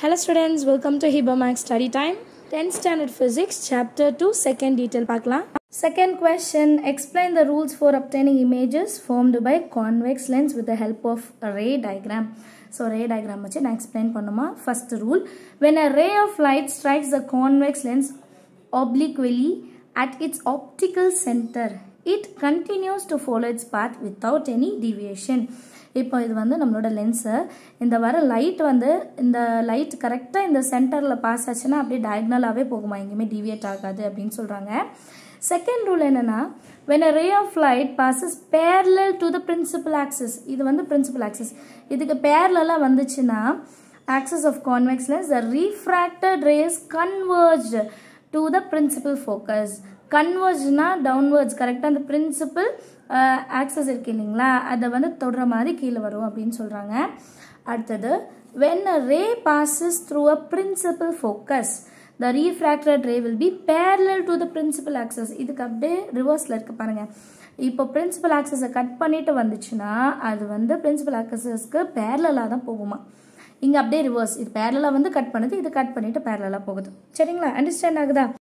Hello students, welcome to Hiba Max Study Time. 10th Standard Physics, Chapter 2, Second Detail பார்க்கலாம். Second question, explain the rules for obtaining images formed by convex lens with the help of a ray diagram. So, ray diagram வச்சு நான் explain பண்ணுமா. First rule, when a ray of light strikes the convex lens obliquely at its optical center, it continues to follow its path without any deviation. இப்போ இது வந்து நம்மளோட lens இந்த வர light வந்து இந்த லைட் கரெக்டாக இந்த சென்டரில் பாஸ் ஆச்சுன்னா அப்படியே டயக்னலாகவே போகுமா, எங்கேயுமே டிவியேட் ஆகாது அப்படின்னு சொல்கிறாங்க. செகண்ட் ரூல் என்னென்னா, when a ray of light passes parallel to the principal axis, இது வந்து principal axis, இதுக்கு parallel வந்துச்சுன்னா axis of convex lens, the refracted rays converged to the principal focus. Convergena downwards, கரெக்டாக அந்த principal axis இருக்கு இல்லைங்களா, அதை வந்து தொடுற மாதிரி கீழே வரும் அப்படின்னு சொல்கிறாங்க. அடுத்தது, when a ray passes through a principal focus, the refracted ray will be parallel to the principal axis. இதுக்கு அப்படியே ரிவர்ஸில் இருக்கு பாருங்க. இப்போ பிரின்சிபல் ஆக்சஸை கட் பண்ணிட்டு வந்துச்சுன்னா அது வந்து பிரின்சிபல் ஆக்சஸஸ்க்கு பேரலாக தான் போகுமா. இங்கே அப்படியே ரிவர்ஸ், இது பேரலாக வந்து கட் பண்ணுது, இது கட் பண்ணிட்டு பேரலாக போகுது. சரிங்களா, அண்டர்ஸ்டாண்ட் ஆகுதா?